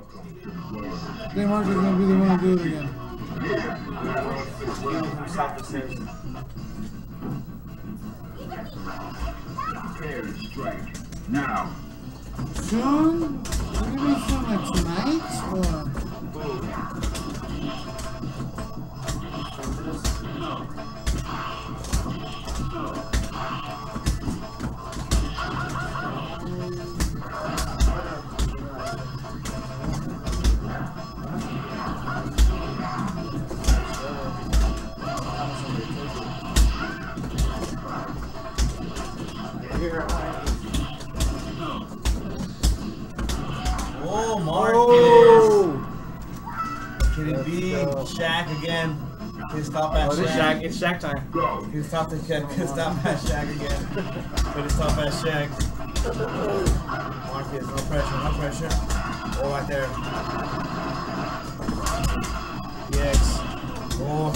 Then Marco's gonna be the one to do it again. Prepare to strike. Now. Soon? What do you mean soon? Like tonight? Or? Oh, Marcus! Oh. Can it be Shaq again? Pissed off at Shaq. It's Shaq time. Pissed off at Shaq again. Pissed off at Shaq. Marcus, no pressure, no pressure. Oh, right there. Yes. Oh.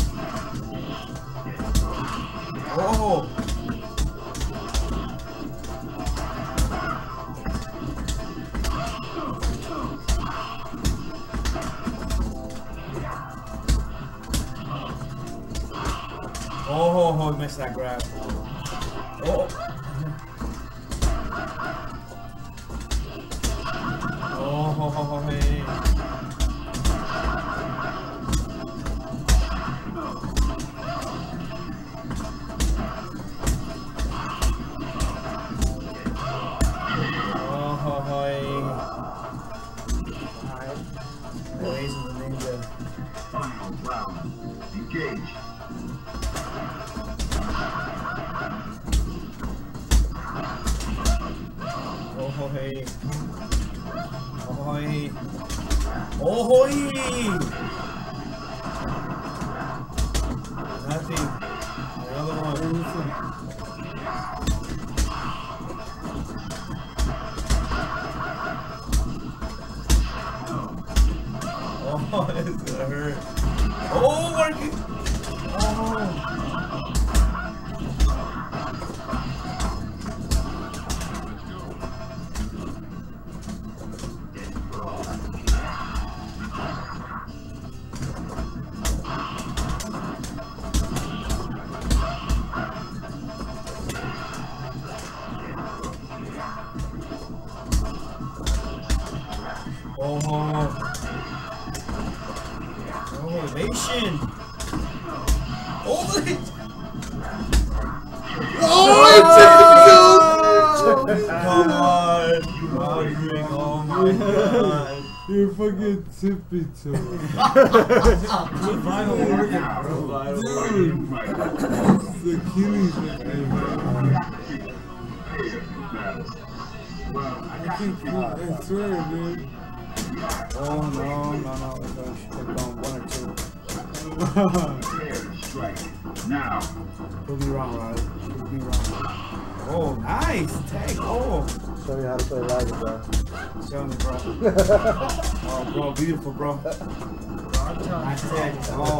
Oh. Oh, he missed that grab. Oh. Oh, hey. Ways of the ninja. Final round. Engage. Oh hey. Oh hey. Oh hey. Nothing. Another one. Oh, it's gonna hurt. Oh, working. Oh. Motivation. Oh, look at come on. Oh my god. You're fucking tippy toe. Final workout, bro. Dude. The Achilles right I swear, dude. Oh no. We're going 1 or 2. Strike. Now. Prove me wrong, Rod. Prove me wrong. Oh, nice. Tag. Oh. Show you how to play live, bro. Show me, bro. Oh, bro. Beautiful, bro. Nice tag. Oh.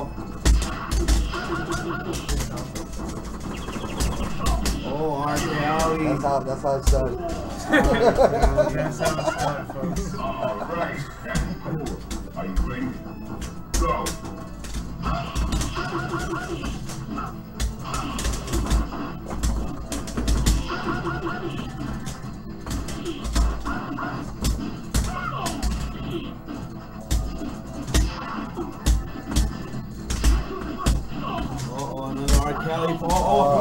Oh, RKLE. That's how it's done. That's how it's done, folks. Alright. That's cool. Are you ready? Go. Oh, another R. Kelly. Oh,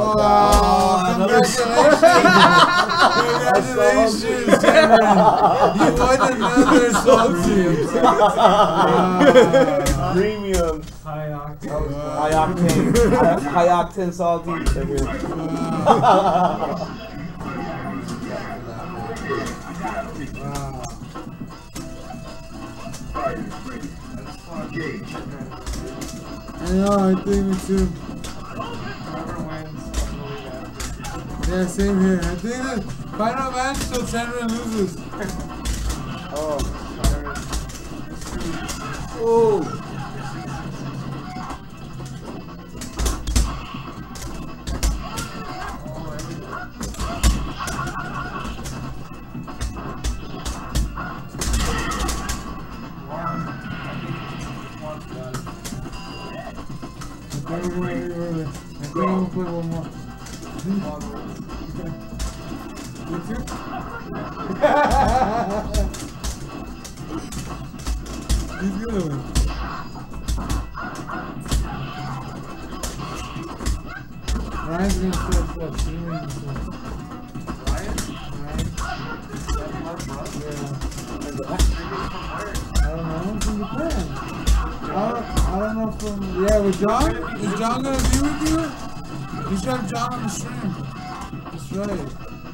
Congratulations, Cameron. You won another salty. Premium. high octane. High octane salty. I know, I think me too. Yeah, same here. I think the final match till Cameron loses. Oh. Oh. Wait. I think I'm gonna play one more. You too? He's gonna win. Ryan's gonna start stuff. Ryan? Yeah. I don't know. From Japan. I don't know from... Yeah, with John? Is John gonna be with you? You should have John on the stream. That's right.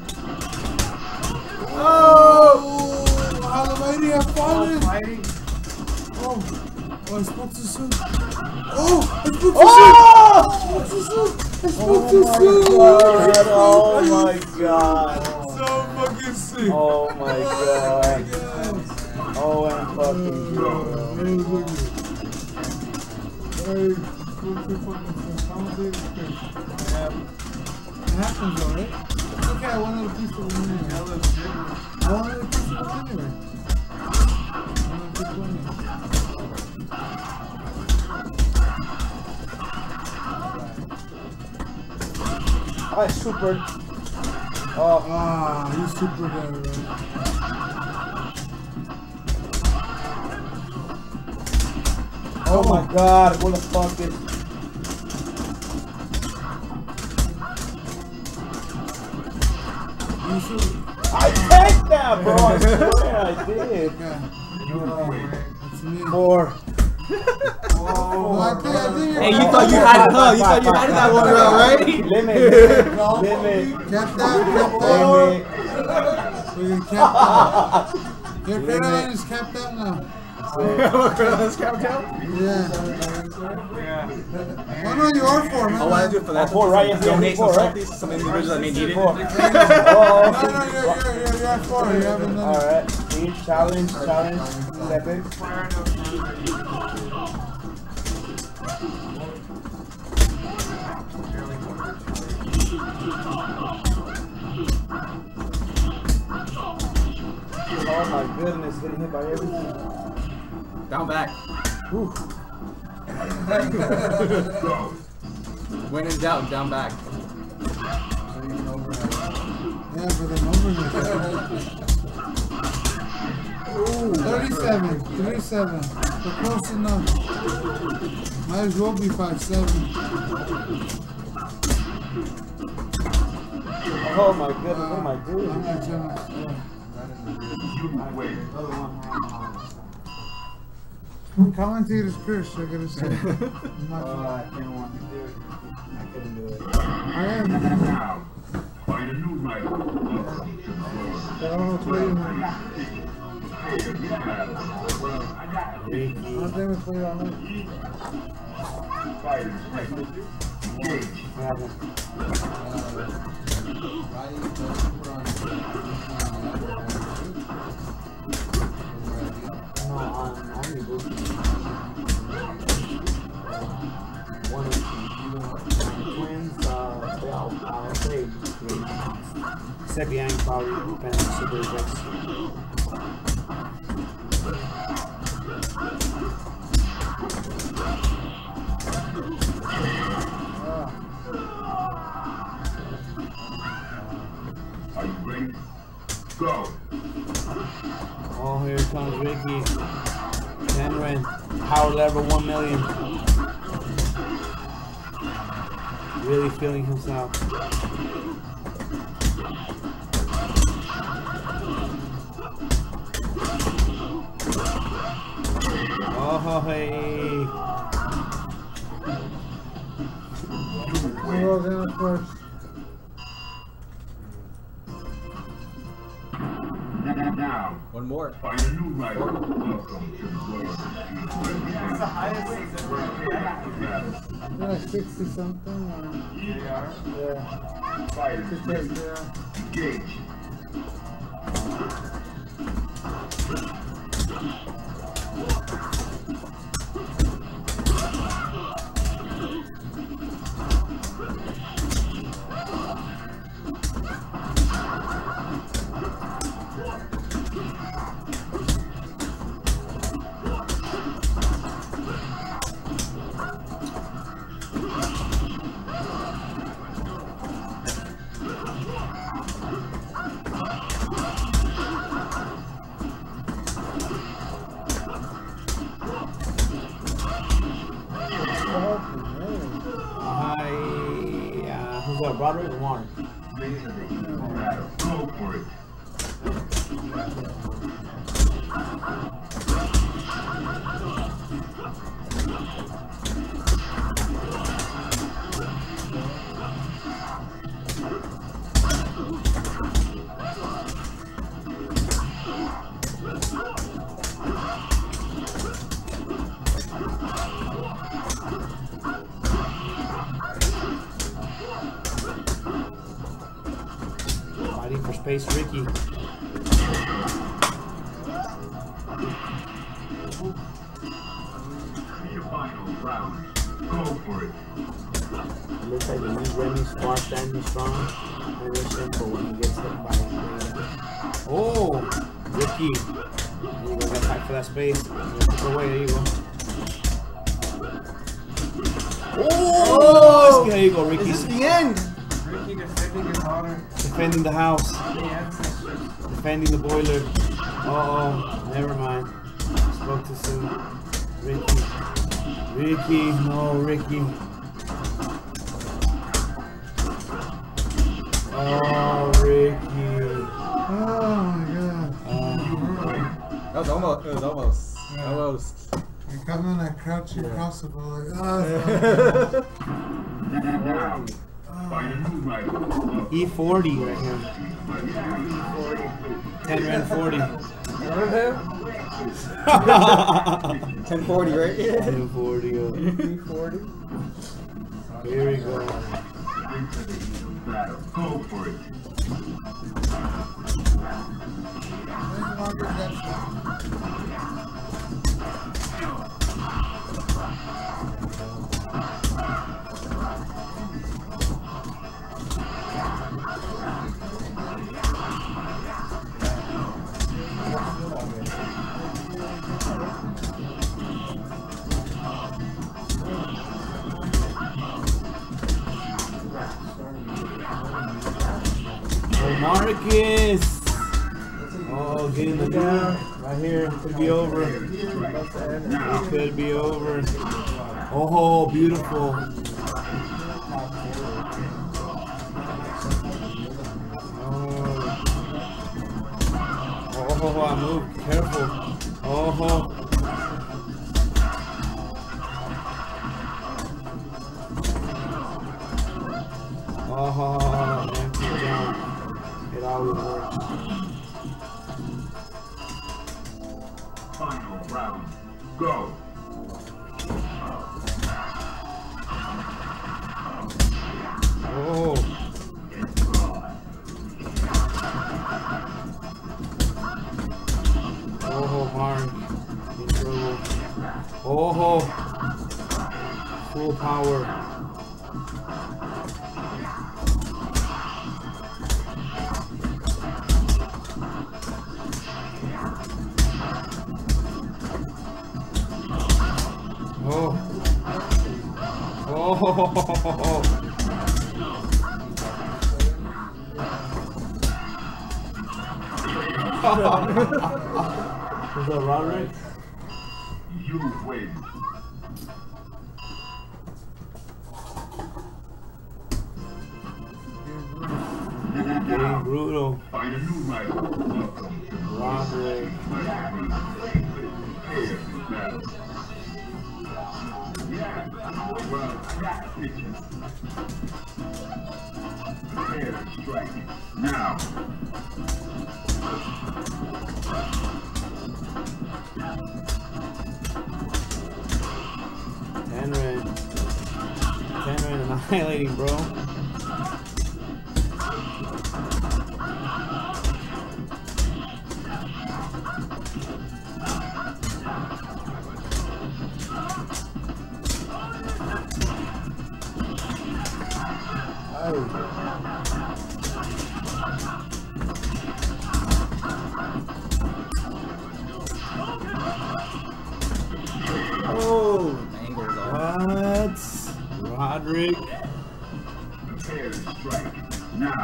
Oh! How the mighty have fallen! Oh, I spoke too soon. Oh! I spoke too soon! I spoke too soon! Oh my god! So fucking sick! Oh my god! Oh, I'm fucking good. Hey, spoke too fucking soon. Commentate is good. It happens though, right? It's okay, I wanted a piece of it anyway. I wanted a piece of it anyway. I super. Oh. Ah, you super there, right? Oh my god, what the fuck is... I tanked that, bro! I swear I did. It's me. 4. Oh, I think Hey, you thought you had it, huh? You thought you had that one round, right? Limit. Kept that. We can kept that. Your Caroline is kept that now. Let's count down? Yeah. Oh no, you are 4, man. I want to do it for that. 4, right? Yes, Donate some 4, right? salties to some individuals that may need it. 4. No, you're at 4. You haven't done it. Alright, each challenge, 7. Oh my goodness, getting hit by everything. Down back. When in doubt, down back. Yeah, but the number is 37. We're close enough. Might as well be 5-7. Oh my goodness, what am I doing? I'm not trying to... Commentator's curse, I gotta say. I didn't want to do it. I couldn't do it. I am. Now, find a new rival. Welcome to the world. I don't know what's waiting on. Ricky. I don't think it's waiting on me. Fighters ready. Engage. One of the twins, I'll say Sebiang probably depends on Super Rejects. Are you ready? Go. Oh, here comes Ricky. Henry, power level 1 million. Really feeling himself. Oh, hey. We're all down first. Now, One more. find a new rival. Welcome to the world. They're like 60 something. Or... Yeah. Fighters Just ready. like, Engage. up, Roderick or Warren? Go for it. Fighting for space, Ricky. Your final round. Go for it. It looks like the new Remy's far standing strong. Very simple when he gets hit by a Oh, Ricky. There you go, gotta fight for that space. Go away, there you go. Oh, there you go, Ricky. Is this the end? Ricky defending his honor. Defending the house. The ancestors. Defending the boiler. Uh-oh, never mind. Spoke too soon. Ricky. Ricky, no, Ricky. Oh, Ricky. Oh my god. That was almost. It was almost. Yeah. Almost. You come in that crouching possible like, Now, find a new rival. E40 right here. 10 Rand 40. Remember him? 1040, right? 1040. 340. Here we go. Go for it. Oh, Marcus! Oh, getting the down right here. Could be over. It could be over. Oh, beautiful. Oh, I moved. Careful. Oh. Oh, empty jump. It always works. Final round. Go. Oh. Oh, Mark. In trouble. Oh. Full power. Oh. Is that Roderick? You win. Getting brutal. Find a new rival. Welcome to Roderick. Well, I got pictures. Prepare to strike. Now. Tenrin annihilating, bro. Oh, angles off. What? Roderick. Prepare to strike. Now.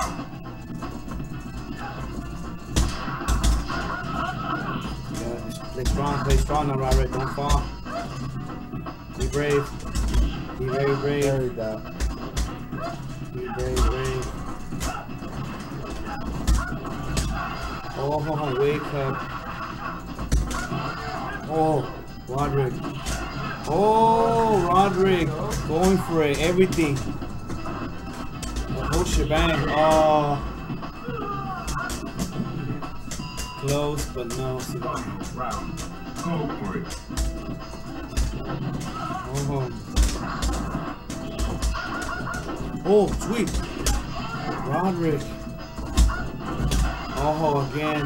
Yeah, play strong now, Roderick. Don't fall. Be brave. Be very brave. There we go. Oh, wake up. Oh, Roderick. Oh, Roderick. Going for it. Everything. The whole shebang. Oh. Close, but no. Round. Go for it. Oh. Oh, sweet. Roderick. Oh, again.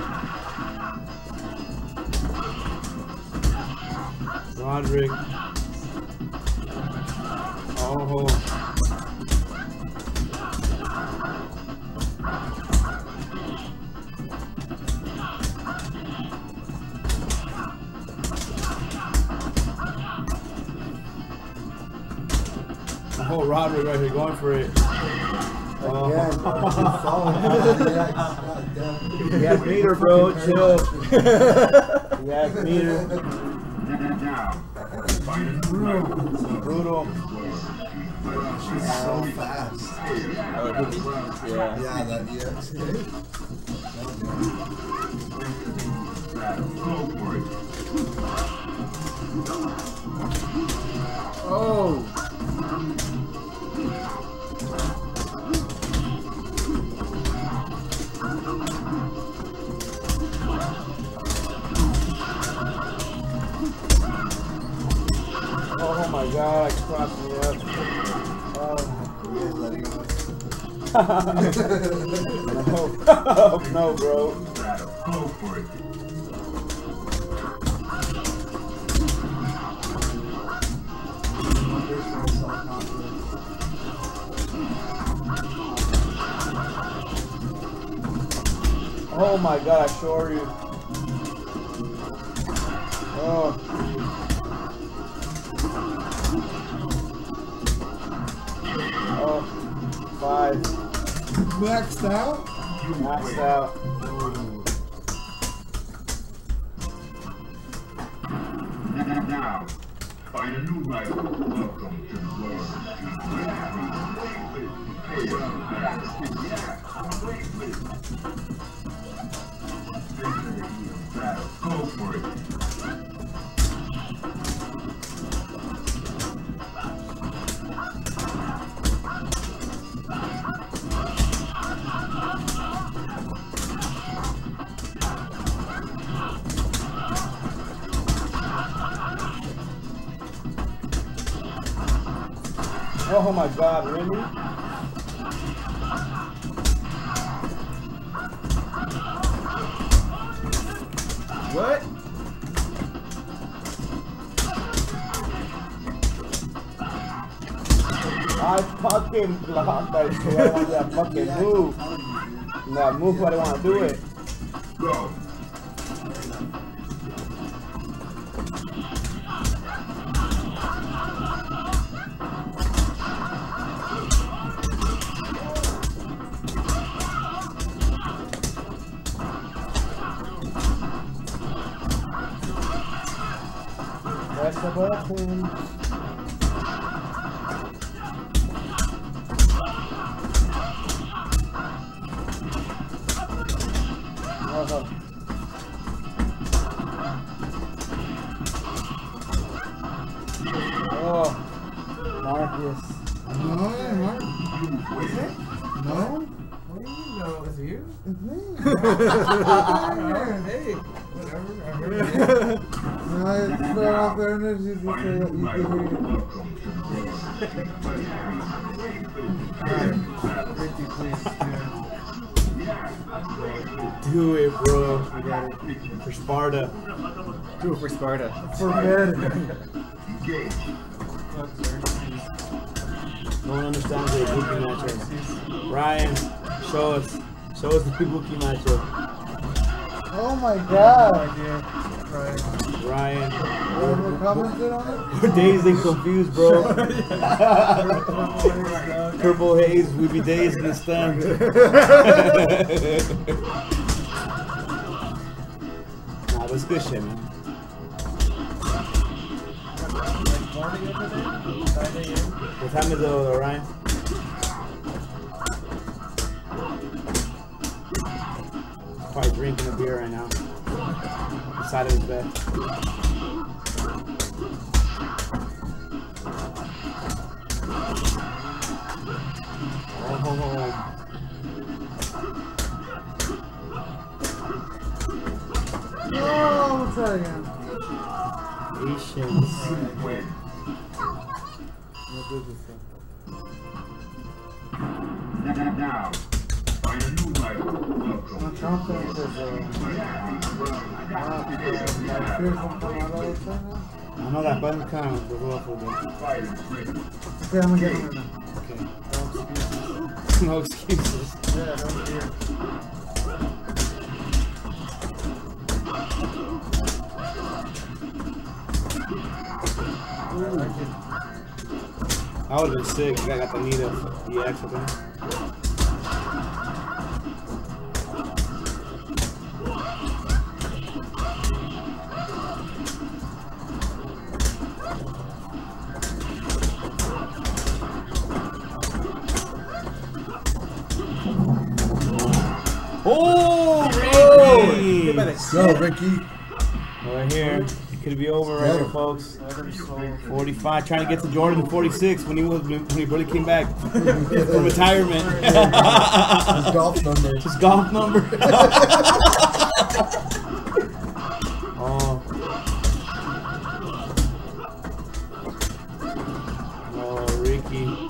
Roderick. Oh. Oh, Roderick right here going for it. Oh. You have meter, bro. Chill. You have meter. Now. Find Brutal. She's so fast. Yeah. Yeah, that EX. Go for it. Oh. Oh my god, it's crossing me up. Oh. No, bro. Go for it. Oh my god, I assure you. Oh. Oh. 5. Maxed out? Maxed out. Now. Find a new rival. Welcome to the world. Go for it. Oh my god, really? What? I fucking blocked that shit. I want that fucking move. That move, I don't want to do it. Go. Press the button. Oh, Marcus. No, Mark. No? What do you mean, no? It's you? It's me. Hey, whatever. No, I fell off the energy to say that you can hear it. Ricky, please, Do it, bro. we got it. For Sparta. Do it for Sparta. For men. Fuck, sir. No one understands the Ibuki matchup. Ryan, show us the Ibuki matchup. Oh my god. Idea. Right. Ryan, Whoever commented on it? we're dazed and confused, bro. Purple haze, we be dazed and stunned. Nah, that's good shit, man. Morning over there? 5 a.m.? What time is it over there, Ryan? probably drinking a beer right now. Inside of his bed. Oh. Oh, we'll try again. Patience. Now, find a new rival. Welcome. My confidence is my fear from coming out of it right now. I know that button comes, but we'll for this. Okay, I'm gonna get him right now. Okay. No excuses. Yeah, don't fear. I would have been sick. I got the need of the X with him. Oh, Ricky! Let's go, Ricky. Right here. It could be over right here, folks. 45, trying to get to Jordan 46 when he really came back from retirement. His golf number. His golf number. Oh. Oh, Ricky.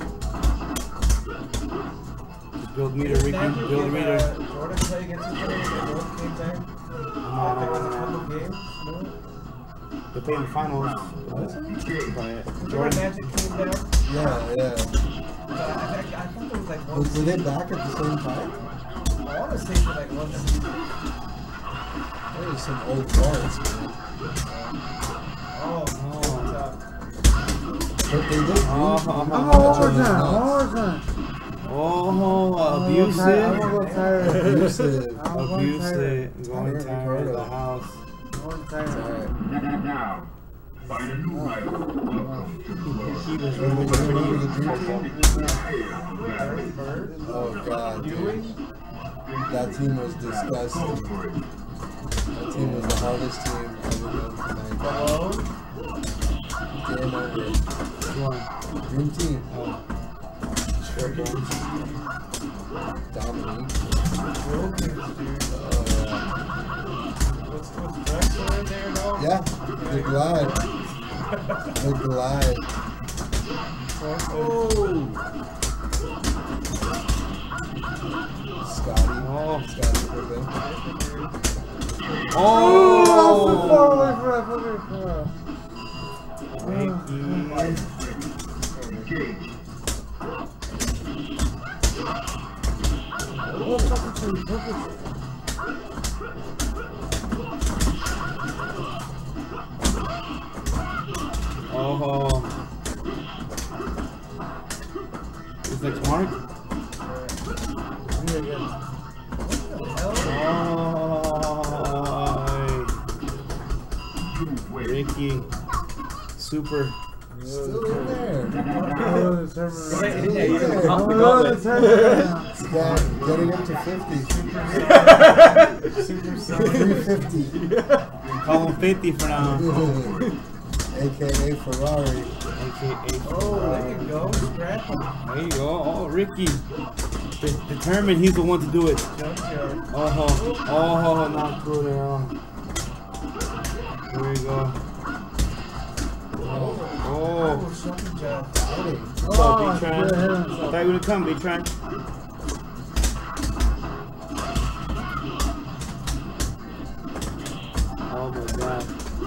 Just build meter, Ricky. Build meter. Jordan play against each other when they both came back? After a couple games? No? They played in the finals. Jordan Magic came back? Yeah, yeah. I thought there was like one Were season. they back at the same time? I want to say for like one season. There's some old cards, man. Oh, But they did. I'm overtime. Oh, I'm abusive. gonna go tired. Abusive. I'm going tired. Abusive. Going tired of the house. I'm going tired. Now, find a new rival. Welcome to the world. He was Remember really the dream team? Bird? Oh god, dude. That team was disgusting. That team was the hardest team ever known tonight. Hello? Game over. Dream team. Sure, bro. Dominique. Wilkins, dude. Oh What's Drexler in there, no? yeah. Yeah. The Glide. The Glide. Scotty. Oh. Scotty Pippen. Oh, I'm so Oh. far away from that. Ricky. Oh, fucking Oh. Is that Mark? Oh. Ricky. Super. Still in there. Yeah, getting up to 50. Super 350. Call him 50 for now. AKA Ferrari. AKA Oh, there you go. Scratch him. There you go. Oh, Ricky. Determined he's the one to do it. Junkyard. Oh, not good at all. There you go. Oh. Oh, something job. What's up, B-Tran? I thought you were gonna come, B-Tran. Oh my god.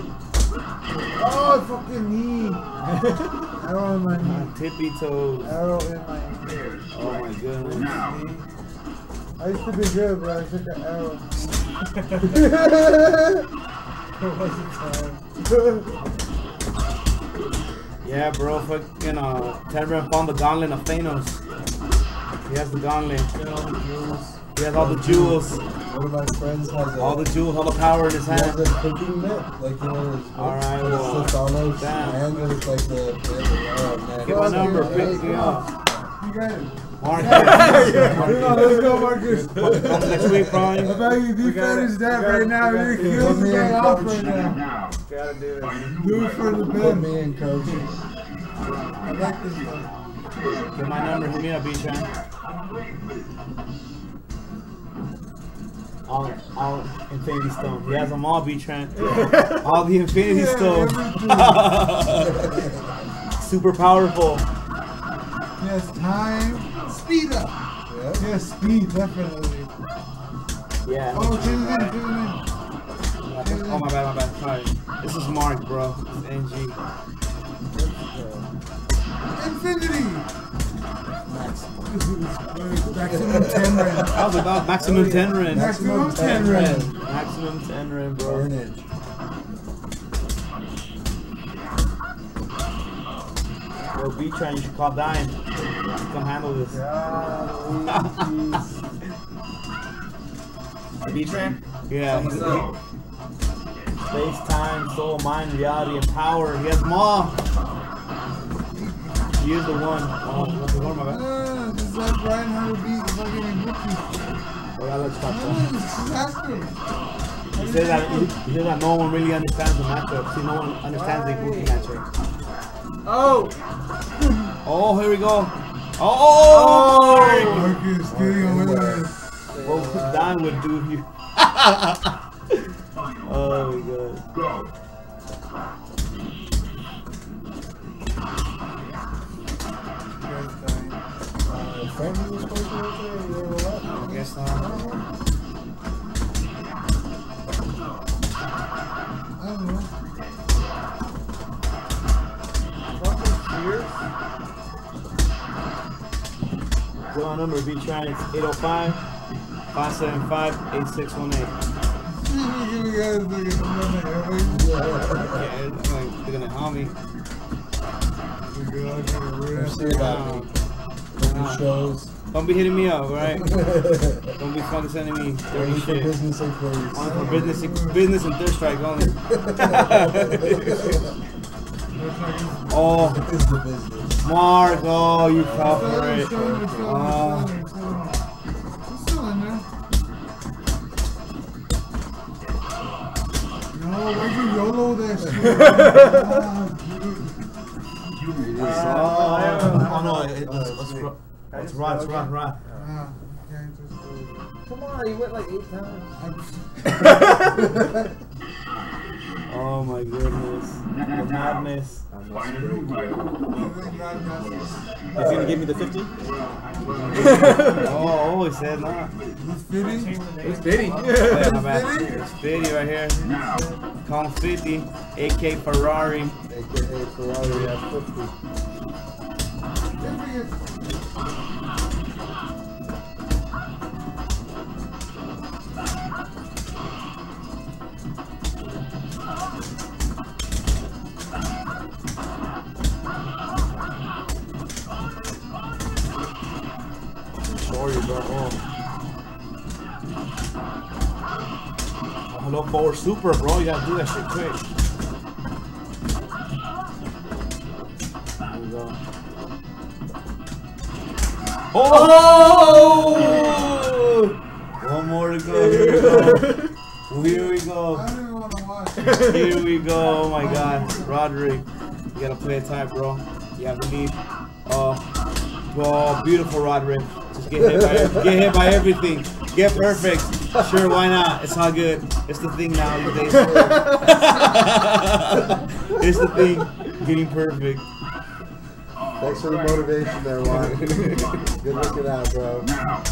Oh, fucking knee. Arrow in my knee. Tippy toes. Arrow in my knee. Oh my goodness. Now, I used to be good, but I took an arrow. There was a time. Yeah, bro, fucking Tenebrin found the gauntlet of Thanos. He has the gauntlet. He has all the jewels. One of my friends has All the jewels, all the power in his he has hand. a cooking mitt, like his Alright, well, it's the Thanos damn. hand, and it's like the oh man. Get my number, pick me up. You got it. Marcus. Let's go, Marcus. Come next week, probably. I bet you defend that right now. You're killing me off right now. Now, Gotta do it. find a new Do it for the Put best. me in, coach. I like this one. Get my number. Hit me up, B-Chan. All Infinity Stone. He has them all, B-Tran. All the Infinity Stones. Super powerful. Yes, time. Speed up. Yeah. Yes, speed, definitely. Yeah. Oh, change it in. Oh, my bad. Sorry. This is Mark, bro. This is NG. Infinity. Maximum 10 rand. That was about maximum 10 rand. Maximum 10 rand. Maximum 10 rand, bro. Carnage. Yo, B-Tran, you should call Dime. Come handle this. B-Tran? Yeah, he's go. space, time, soul, mind, reality, and power. He has them all. He is the one. Oh, my bad. This is like Brian how to beat fucking Wookiee. Oh, yeah, let's stop Oh, that. this is asking. He says that no one really understands the matchup. See, no one understands the Wookiee matchup. Oh! Oh, here we go. Oh! Marcus getting away with it. What Dime would do here. Oh my god. Go. Frankie was supposed to go there. You ever left? I guess not. I don't know. Get on number, B-Tran. It's 805 575 8618. You guys looking at Yeah, it's like they're gonna help me. Come see about me. Open shows. Don't be hitting me up, alright? Don't be fucking sending me dirty Only for shit. business inquiries. Only for business and third strike only. Oh, It's the business. Mark, oh, you fell for it. No, why'd you YOLO that shit? Oh no, it's Rod. Can't just do it. Come on, you went like 8 times. Oh my goodness. The madness. Find a new rival. Welcome. He's gonna give me the 50? Oh, he said not. He's fitting. It's Biddy. Yeah, my bad. It's 50 right here. Now, Call him 50. AK Ferrari. AKA Ferrari at 50. Sorry, bro. Oh, hello, forward super, bro. You gotta do that shit quick. There we go. Oh! One more to go. Here we go. Here we go. I don't even want to watch. Here we go. Oh my God, Roderick, you gotta play it tight, bro. You have to lead. Oh, beautiful, Roderick. Just get hit by everything. Get perfect. Sure, why not? It's all good. It's the thing now these days. It's the thing. Getting perfect. Thanks for the motivation there, Juan. Good looking out, bro. now,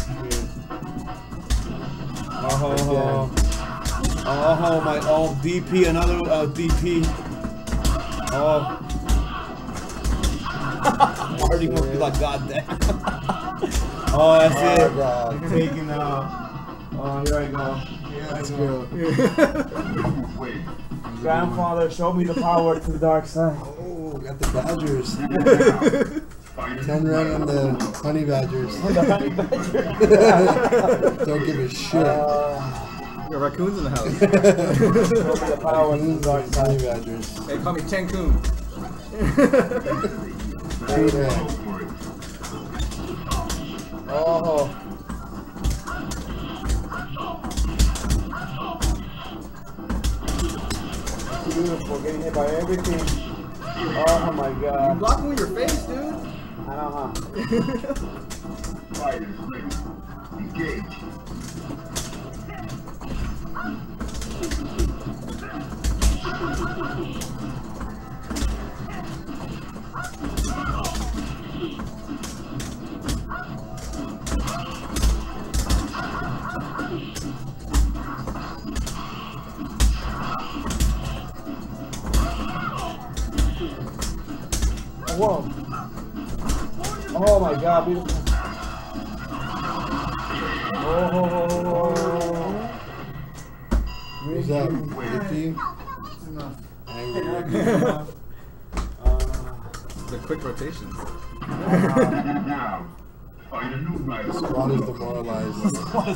Oh, my DP, another DP. Oh. Marty must be like, God damn. Oh, that's Oh, it. God. Taking out. Oh, here I go. Let's go. wait. Grandfather, show me the power to the dark side. Oh, got the Badgers. Find a 10 new run on rival. the Honey Badgers. The honey badger. Don't give a shit. We got raccoons in the house. Show me the power to the dark Honey side. Badgers. They call me Cancun. 2 Go man. for it. Oh. Beautiful, getting hit by everything. Oh my You god. block him with your face, dude. I know, huh? Fighters ready. Engage. Whoa. Oh my god, beautiful. Oh. Who's that? Ricky? Enough. Angry Ricky? The quick rotations. Now, find a new rival. Squad is demoralized.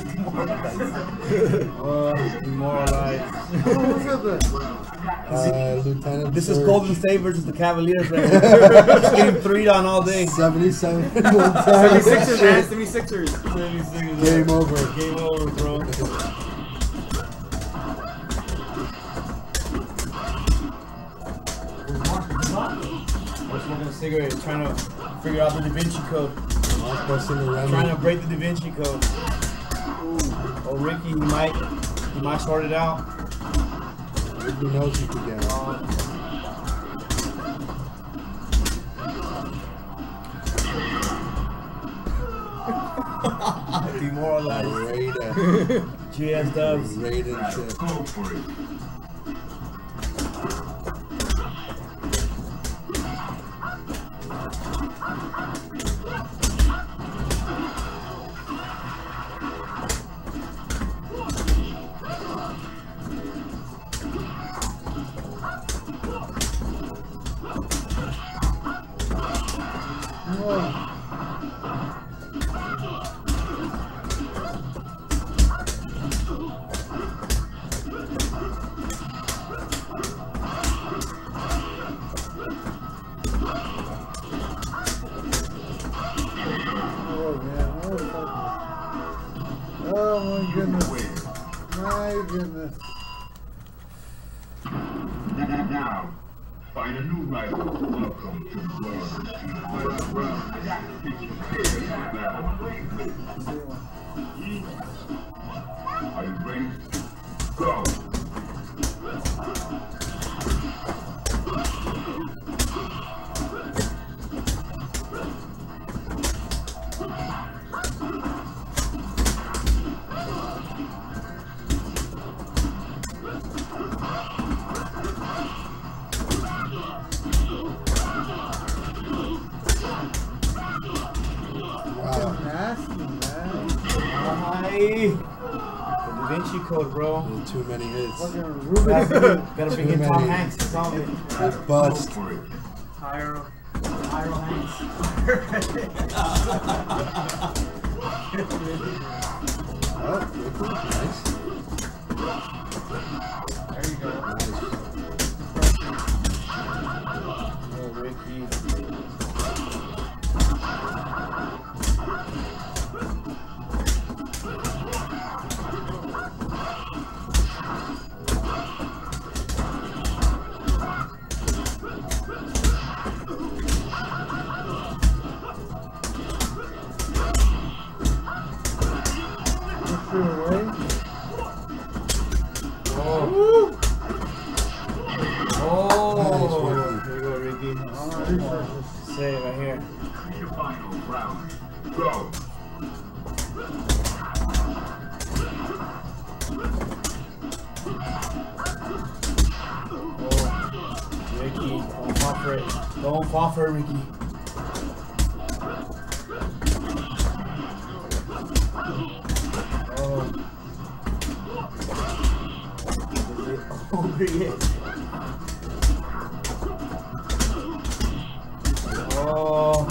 Demoralized. Who's up there? Lieutenant This is Surge. Golden State versus the Cavaliers right here. Just getting 3'd on all day. 77 76ers, man. 76ers. Game over. Game over, bro. We're smoking a cigarette, trying to figure out the Da Vinci Code. Mark pressing the run. Trying to break the Da Vinci Code. Oh, Ricky, he might sort it out. Ricky knows he can get it. Demoralized. Raiden. GS dubs. Raiden shit. Go for it. Oh my goodness. My goodness. Now, find a new rival. Welcome to the world. Are you ready? Go! Wow. Nasty, man. Hi. The Da Vinci Code, bro. Too many hits. Fucking Rubik's Cube. Gotta bring Too in Tom many. Hanks to solve it. That's bust. For it. Pyro. Hanks. Oh, Ricky. Nice. There you go. Nice. Oh, Ricky. Woo! Oh, Nice, here you go, Ricky. Refreshes. Say it right here. Your final round. Go! Oh, Ricky, don't fall for it. Don't fall for it, Ricky. Oh. Over it. Oh.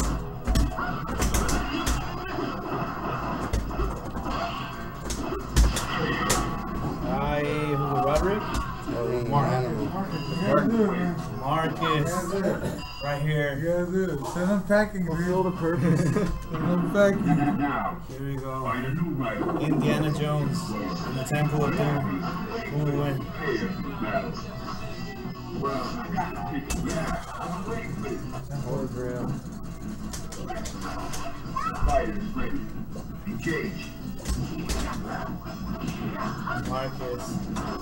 Hi, who's it, Roderick? Oh, Animal. Can't do do it, man. Marcus. You gotta do it. Right here. You gotta do it. Send them packing, Fulfill dude. the purpose. Send them packing. Now, Here we go. find a new rival. Indiana Jones in the Temple of Doom. Who will win? Prepare for battle. Well, I got to pick yeah. Holy Grail. Fighters ready. Engage. Marcus.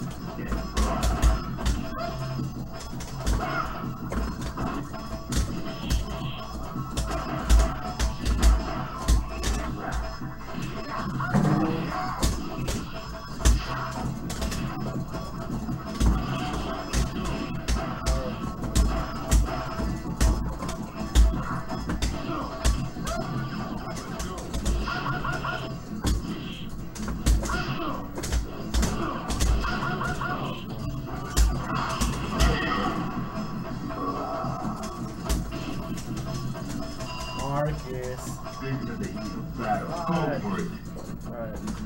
Marcus. Things are the heat of battle. Go for it.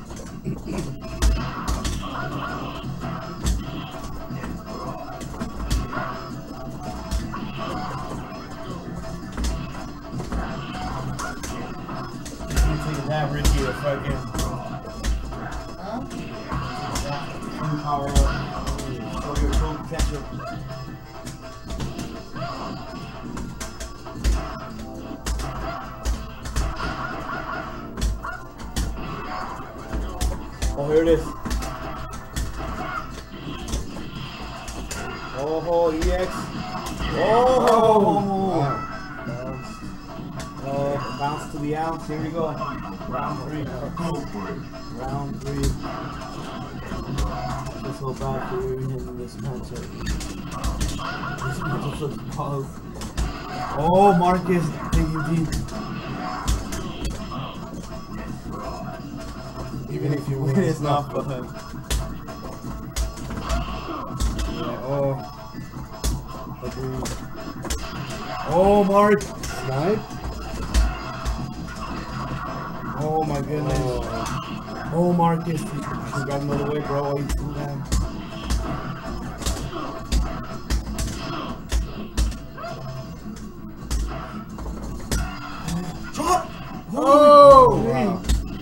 That Ricky a fucking power up. Show your full potential. Oh, here it is. Oh, EX. Oh, bounce to the ounce. Here we go. Round 3. Go for it. Round 3. This whole back here hitting this matchup. This matchup looks pause. Oh, Marcus digging deep. Even if you win, it's not for him. Yeah, oh. Agreed. Oh, Mark. Snipe? Oh my goodness. Oh, Marcus. You should got another way, bro. Oh, you threw that. Drop! Oh! Wow.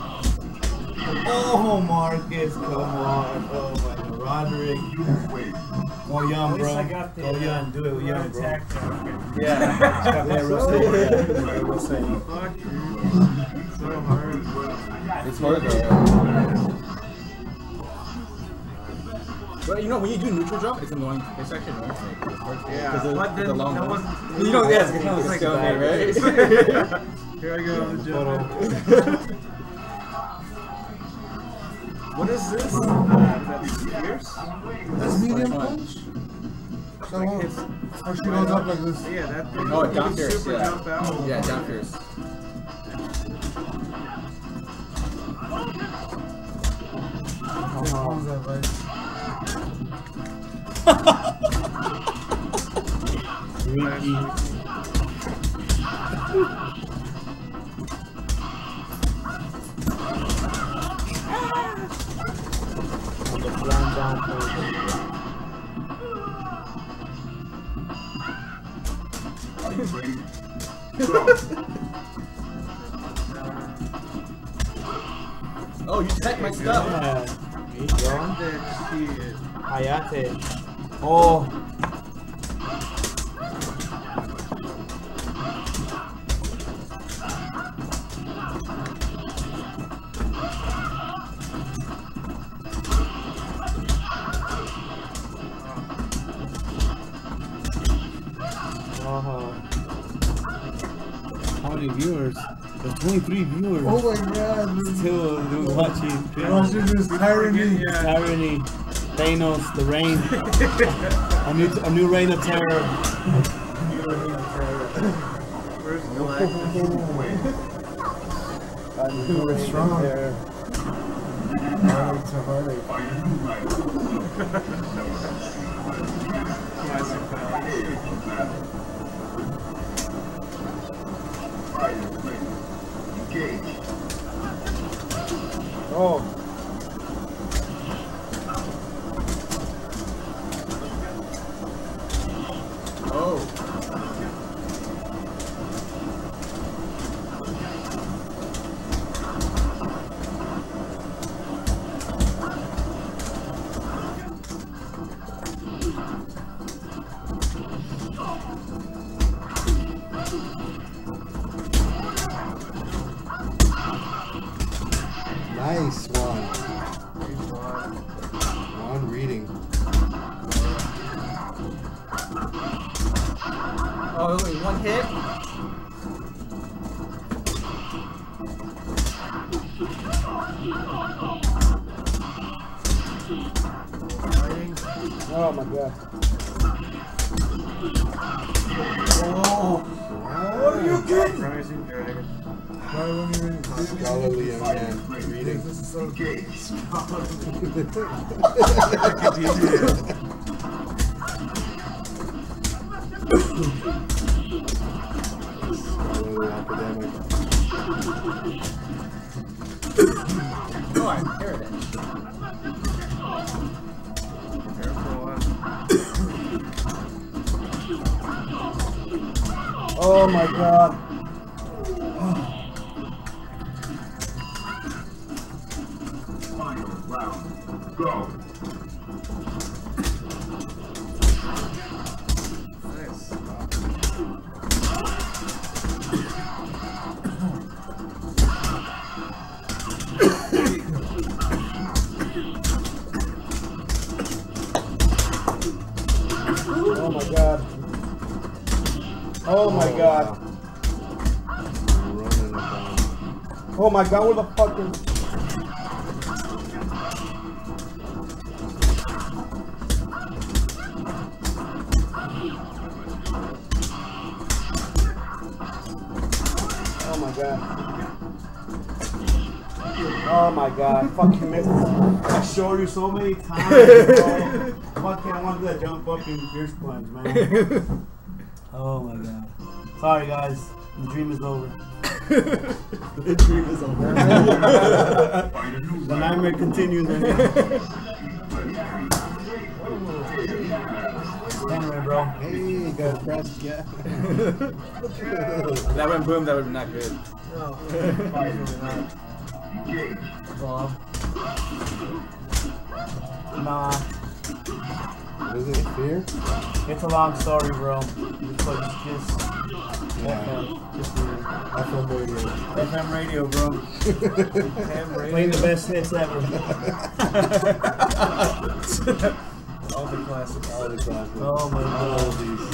Oh, Marcus, come on. Oh, my God. Roderick. Go young, bro. Go young. Do it young, bro. Yeah. Fuck you. So hard. It's hard though. But you know, when you do neutral jump, it's annoying. It's actually annoying. It's hard to Yeah, because but then the long no ones. one. You know, yes, it's kind of like a stalemate, right? Here I go on the jump. What is this? Is that spears? That's medium punch? So or she goes up like this. Yeah, that thing. Oh, You down can fierce, super yeah. jump out. Yeah, down fierce. This one's that right. The flying down point. Are you ready? Go. Oh, you tech my stuff. Yeah. There you go. That shit. Hayate. Oh. How many viewers? There's 23 viewers. Oh my god, dude. Still watching. Watching this tyranny. Yeah. Tyranny. Thanos, the reign. a new reign of terror. Where's Galactus? We're strong. Heartache to heartache. Are you new rival? Classic battle. Prepare for battle. Fighters ready. Engage. Oh. Nice one. One reading. Oh, wait, one hit? Oh my god. Oh! What are you getting? Rising Dragon. Scholarly young man. Reading. This is so Engage. Scholarly academic. Oh, I hear that. Oh my god. Final round. Go. Nice. Oh my god. Oh my god. Running about. Oh my god, what the fuck is... Oh my god. Oh my god. Fucking missed. I showed you so many times, bro. Fucking, I want to do that jump fucking fierce punch, man. Oh my god. Sorry guys. The dream is over. The dream is over. The nightmare continues, man. Anyway, bro. Hey, you got pressed, yeah. That went boom, that would be not good. Engage. Nah. Was it fear? It's a long story, bro. Just FM radio. FM radio, bro. Playing the best hits ever. All the classics. All the classics. Oh my All god. these.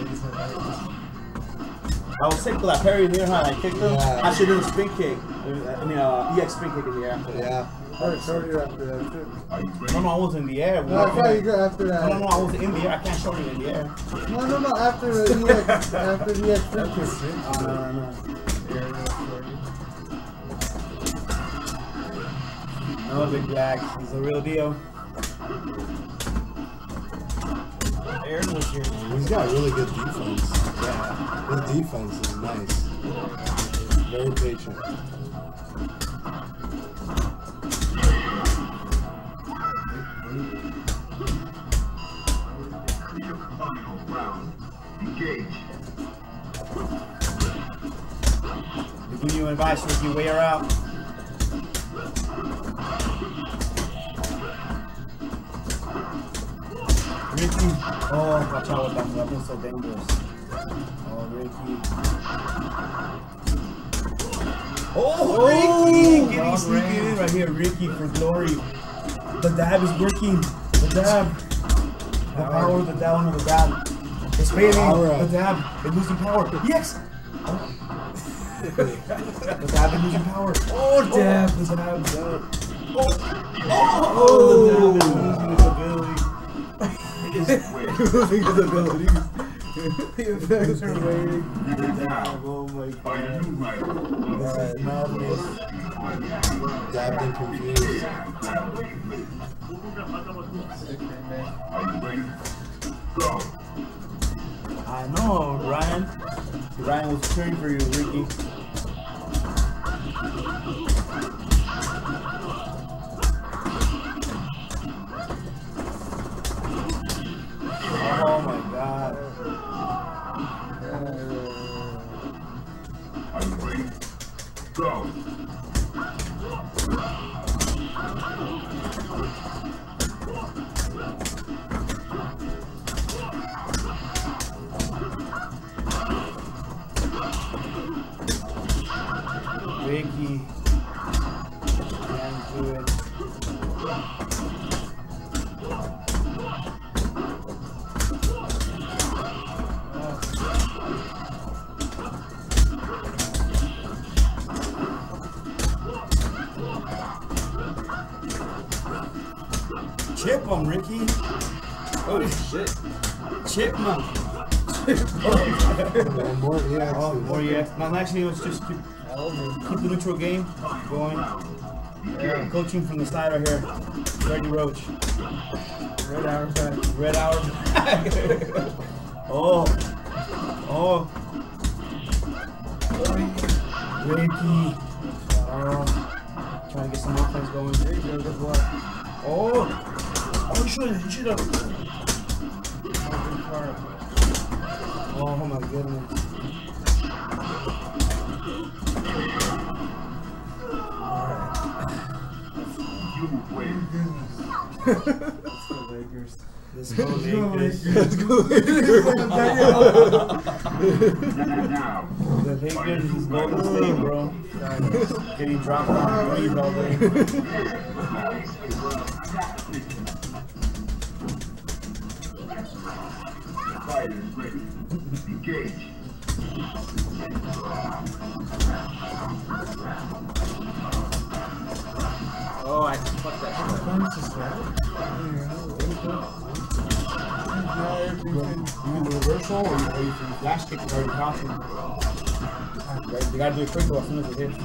I was sick for that parry in the air, huh? I kicked him. Yeah. I should do a spin kick. I mean, EX spin kick in the air after that. Yeah. I showed you after that too. Are you ready? No, I was in the air. No, I thought you got after that. No, I was in the air. I can't show you in the air. No, after the EX, after the EX picture. No. No, Big Black. He's the real deal. Aaron was here. He's got really good defense. Yeah. His defense is nice. Very patient. Final round. Engage. Giving you advice, Ricky. Weigh her out. Ricky. Oh, watch out with that weapon, so dangerous. Oh, Ricky. Oh, Ricky! Getting sneaking in right here. Ricky for glory. The dab is working. The dab. The power, the down, the dab. It's failing. The dab. It's losing power. Yes! The dab is losing power. Oh, dab. The dab. Oh, the dab is losing its ability. Losing his abilities. The effects are waiting. Oh my By god. the new rider. This is madness. Dabbed and confused. Are you ready? Go. I know, Ryan. Ryan was cheering for you, Ricky. Oh my god. Are you ready? Go. Ricky. And up on Ricky. Oh shit. Chipmunk. More EX. Or yeah. No, actually, it was just keep the neutral game going. Coaching from the side right here. Reggie Roach. Red hour back. Red hour. Oh. Ricky. Trying to get some offense going. There you go, good luck. Oh, you should have. Oh my goodness. You win. Let's go Lakers. Now, The Lakers is Golden State, bro. Getting dropped on threes all day. fighters ready. Engage. Oh, I fucked that shit. You do the reversal or you flash kick it already costing? You gotta do it quick though as soon as it hits.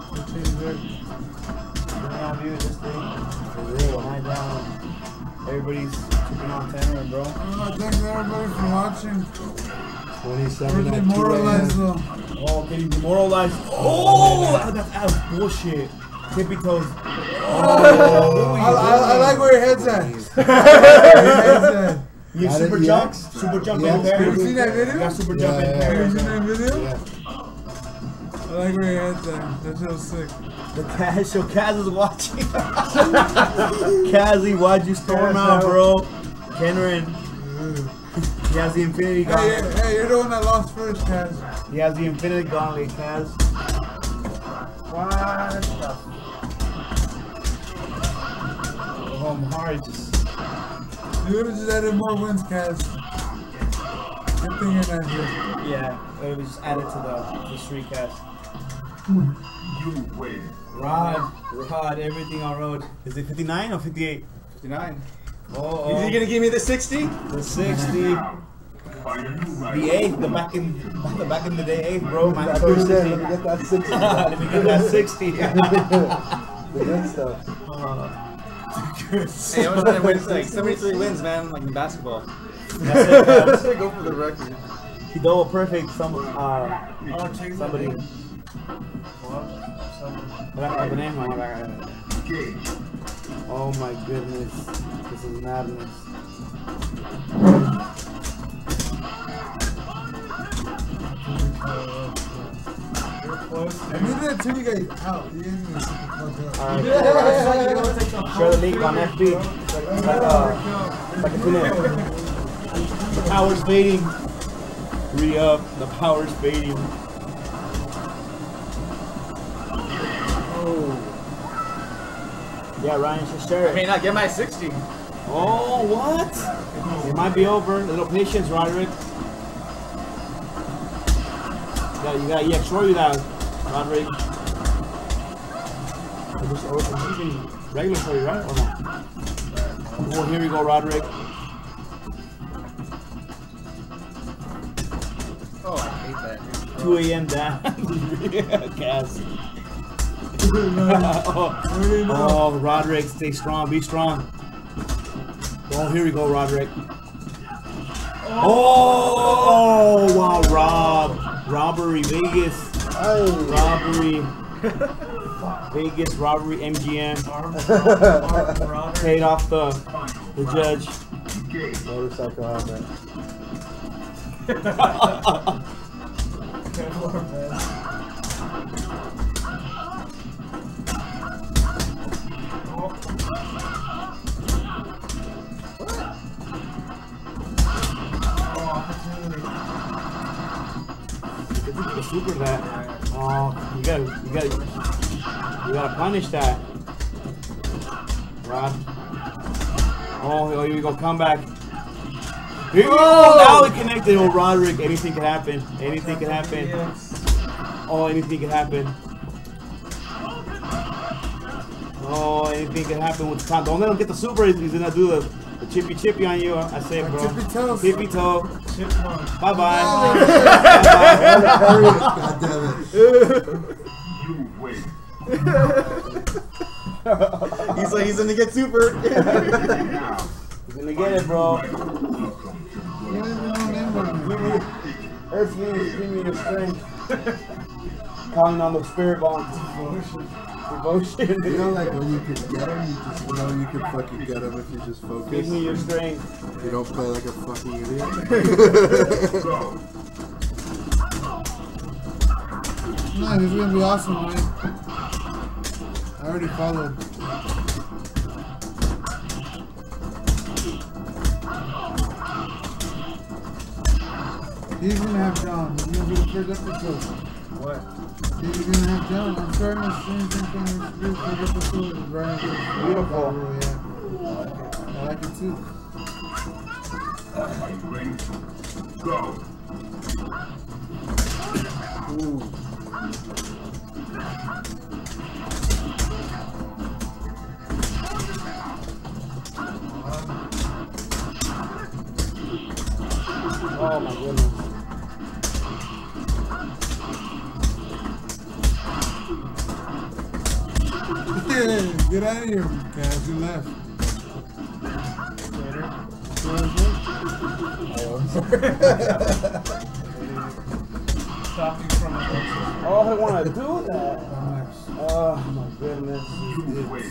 Yeah, dude, this thing for real, high down. Everybody's chipping on Tanner, bro. Thanks everybody for watching. 27 We're at 2 demoralized a.m. though. Oh, getting demoralized. Oh, that's bullshit. Tippy toes. I like where your head's at. You Got it, super yeah. jump? Super jump Yeah, in there. Have you seen that video? You got super jump in Yeah, Have you there. seen that video? Yeah. I like where your head's at. That shit was sick. The Kaz, so Kaz is watching. Kazzy, why'd you storm out, bro? Kenrin. He has the Infinity Gauntlet. Hey, you're the one that lost first, Kaz. He has the Infinity Gauntlet, Kaz. What the Oh, my heart just... You would have just added more wins, Kaz. Good thing you're not here. Yeah, it was just added to the street cast. You win. Rod, everything on road. Is it 59 or 58? 59. Oh, Is he gonna give me the 60? the 60. Now, find a new rival. The 8th, the back in the day 8th, bro. Man, That's what he said. Let me get that 60. Let me get that 60. The good stuff. Hey, I was trying to win like 73 wins, man, like in basketball. That's it, Let's go for the record. he double perfect somebody. Like the name, Engage. oh my goodness, this is madness. I needed to tell you guys out. You didn't even super fuck up. Alright, share the link on FB. Like a tune-up. The power's fading. Re-up. The power's fading. Oh. Yeah, Ryan should share I it. may not get my 60. Oh, what? It might be over. A little patience, Roderick. You got EX short you that, Roderick. It's usually regular for you, right? Or not? Oh, here we go, Roderick. Oh, I hate that. 2 a.m. down. Gas. Oh, Roderick, stay strong, be strong. Oh, here we go, Roderick. Oh, wow, robbery, Vegas. Robbery. Vegas robbery, MGM. Paid off the judge. Engage. Motorcycle helmet. The super that. Oh, you gotta punish that. Rod. Oh, here we go, comeback. Here we go. Now we connected. Oh, Roderick. Anything can happen. Anything can happen. Oh, anything can happen. Oh, anything can happen with the time. Don't let him get the super. He's gonna do the chippy on you. I say, bro. Tippy toes. Tippy toe. Chipmunk. Bye bye. God damn it. You win. He's like, he's gonna get super. Now, He's gonna get it, bro. welcome to the You world. don't even know him. Earthlings, give me your strength. Counting on the spirit bonds. Devotion. You know, like when you can get him, you just know you can fucking get him if you just focus. Give me your strength. You don't play like a fucking idiot. Go. No, this is gonna be awesome, man. I already followed. He's gonna have John. He's gonna be the first episode. What? He's gonna have John. I'm starting to see something to do for the episode. Right after this. Beautiful. Yeah. I like it too. Are you ready? Go. Oh my goodness. Get out of here, guys. You left. Stop you from a Oh, I want to do that. I'm next. Oh my goodness. You win.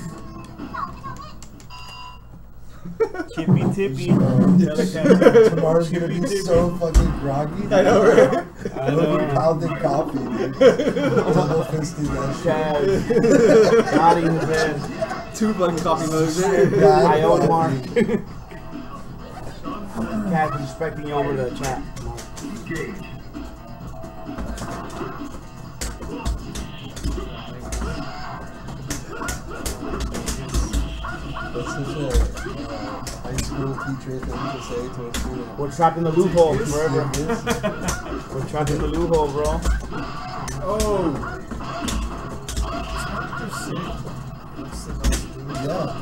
Chippy tippy. Tomorrow's gonna be so fucking groggy. I know, right? I We'll be know. pounding coffee, dude. Double fisting that shit. Chaz. Nodding his head. 2 fucking coffee mugs. Bad I own coffee. Mark. Chaz respecting you over the chat. Engage. That's such a high school teacher thing to say to a student. We're trapped in the loophole forever. It is. We're trapped in the loophole, bro. Oh. Yeah.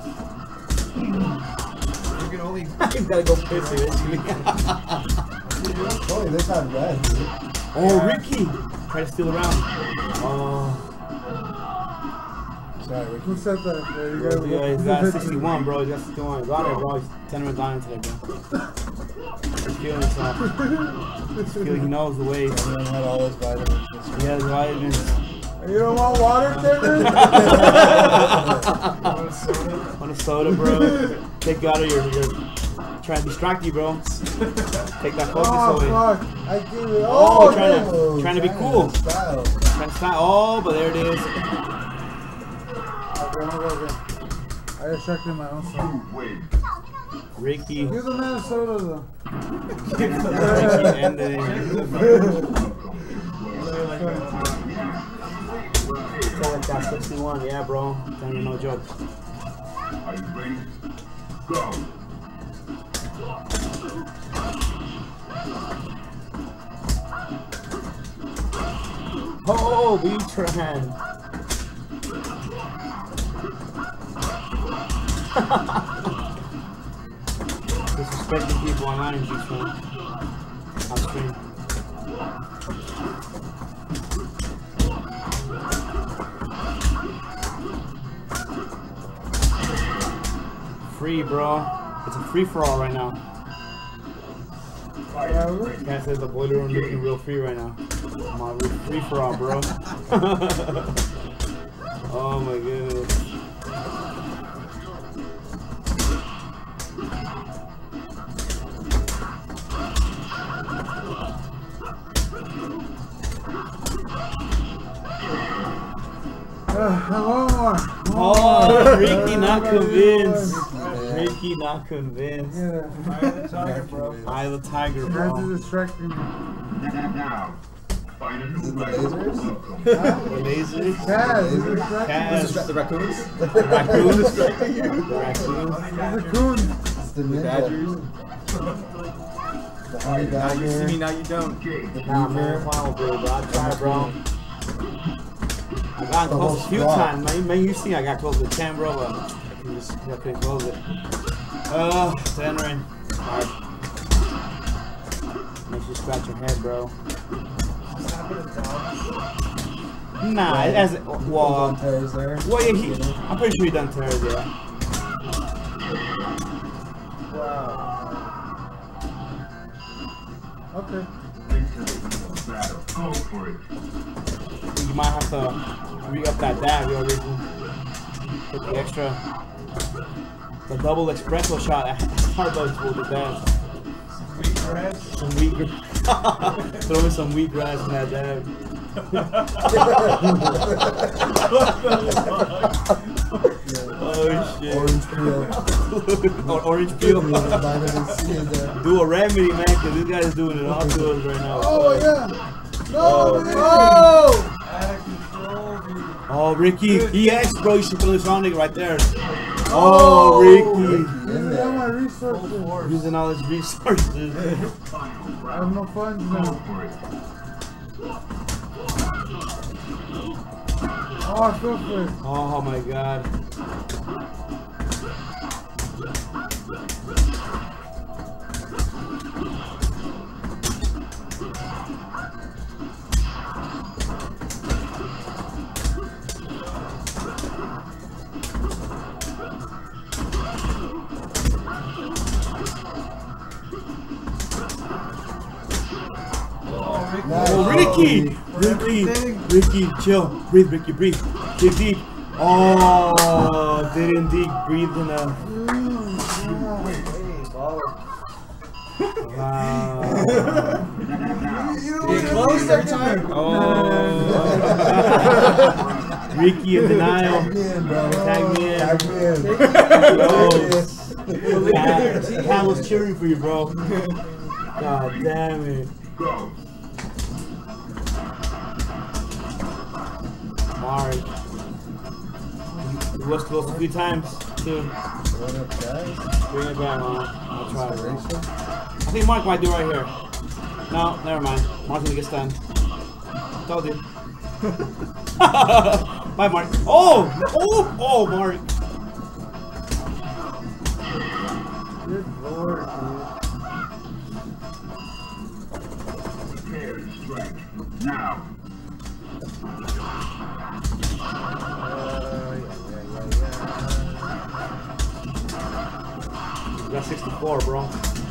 You can only. You gotta go piss eventually. Oh, they got red, dude. Oh, Ricky! Try to steal around. Oh, Sorry, Ricky. Who said that? yeah, he's got 61, bro. He's got 61. Got it, bro. He's 10 and dying today, bro. He's feeling himself. He's feeling, he knows the way. Everyone had all his vitamins. This week. He has vitamins. You don't want water, Taylor? On a soda, bro. Take you out of your trying to distract you, bro. Take that focus Oh, away. fuck. I gave it. Oh, Oh, trying to be cool. Style. Trying to stop. Oh, but there it is. Okay. I distracted my own son. You win. Ricky. Give the man a soda, though. Ricky ended it. Tell that guy 61. Yeah, bro. Tell me no jokes. Are you ready? Go. Oh, V-Tran. Disrespecting people online, V-Tran. On stream. Free, bro. It's a free-for-all right now. Cat says the boiler room looking real free right now. I'm on free-for-all, bro. Oh my goodness. One more. Oh, Ricky not convinced. Ricky not convinced. Yeah. Eye of the tiger, bro. Eye of the tiger, Trying bro. to distract me. Now, find a Is new it the rival. lasers? Welcome. The lasers. Kaz, he's distracting. Cats. The raccoons? The raccoons. The raccoons. He's a coon. It's the ninja. Badgers? The honey Now you see me, badger. now you don't. Engage. Nah, man, final, bro. I tried, bro. I got The close whole a few squad. times. Man, you see I got close to 10, bro, but I couldn't close it. 10 ring. Hard. Makes you scratch your head, bro. What's happened to dogs? Nah, it has. Well, Tears there. well, yeah, I'm pretty sure he done tears, yeah. Wow. Okay. Battle. Go for it. You might have to re-up that dab, yo, Ricky. Put the extra. The double espresso shot at Starbucks will be best. Wheatgrass? Some wheatgrass. Throw in some wheatgrass in that dab. Oh shit. Orange peel. Or orange peel. Vitamin C in there. Do a remedy, man, because this guy's doing it all to us right now. Oh yeah. No. man. Out of control, dude. Oh, Ricky. EX, bro. You should throw this on nigga right there. Oh, Ricky. In Using all my there. resources. Using all his resources. I have no funds Go now. for it. Oh, I feel for it. Oh my god. Nice. Oh, Ricky! Ricky, chill. Breathe, Ricky, breathe. Dig deep. Oh, didn't dig breathe enough. Wow. Get close every time. Oh. Ricky in denial. Tag me in, bro. Tag me in. Tag me in. Oh. Pat was cheering for you, bro. God damn it. Go. Mark. You was close a few times, too. What up, guys? Bring it back, man. I'll try it, bro. Inspiration? I think Mark might do right here. No, never mind. Mark's gonna get stunned. Told you. Bye, Mark. Oh! Oh! Oh, Mark. Good lord, Prepare to strike. Now. You got 64, bro.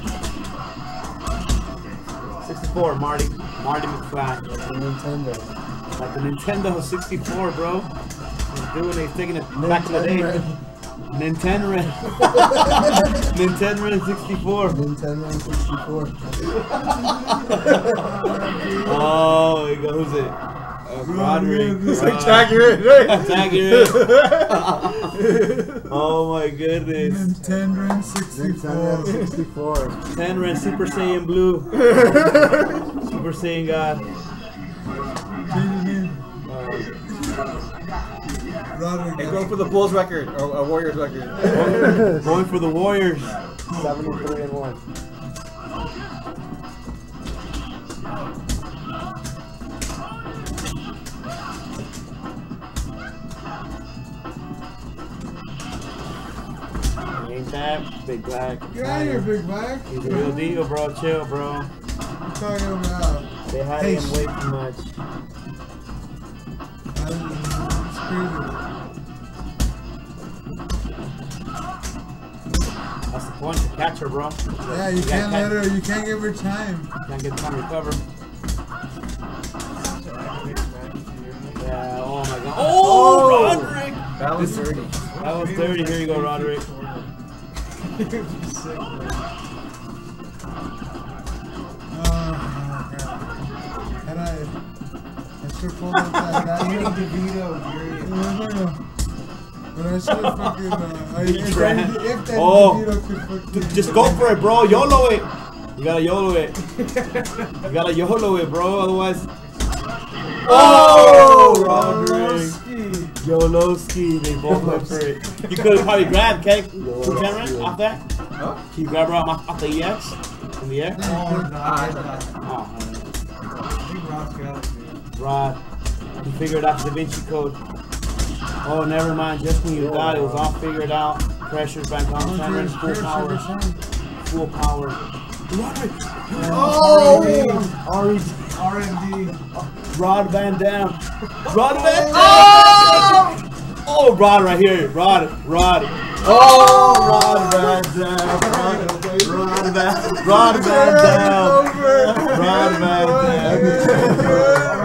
64, Marty. Marty McFly. The Nintendo. Like the Nintendo 64, bro. He's doing it. He's taking it back to the day. Nintendo. Nintendo 64. Nintendo 64. Oh, he goes, who's it? Roderick. Tag you in, right? Tag you in. Oh my goodness. Nintendo 64. Nintendo 64. Tenran Super Saiyan Blue. Super Saiyan God. Hey, going for the Bulls record, or a Warriors record. Going for the Warriors. 73-1. Ain't that Big Black? Get out of here, Big Black. He's a real deal, bro. Chill, bro. What are you talking about? They had Hey, him way too much. It's crazy. That's the point to catch her, bro. Yeah, you can't let her, you can't give her time. Can't get time to recover. Yeah, oh my god. Oh, Roderick! That was dirty. That was dirty. Here you go, Roderick. And I should pull up that DeVito, but I should have fucking, if that Oh. DeVito could fucking... Just go for it, bro. YOLO it. You gotta YOLO it. You gotta YOLO it, bro. Otherwise. Oh, Roderick. YOLO-ski. They both went for it. You could have probably grabbed, okay? Lieutenant, off that? Huh? Can you grab her off the EX? From the EX? Oh, no. Oh, I think Rod's got it, dude. Rod. You figured out the Da Vinci Code. Oh, never mind. Just when you thought it was all figured out, pressure's back on. Cameron, full power. Full power. Oh! R&D. Rod Van Dam. Rod Van Dam! Oh, Rod right here. Rod. Oh, Rod Van Dam. Rod Van Dam. Rod Van Dam.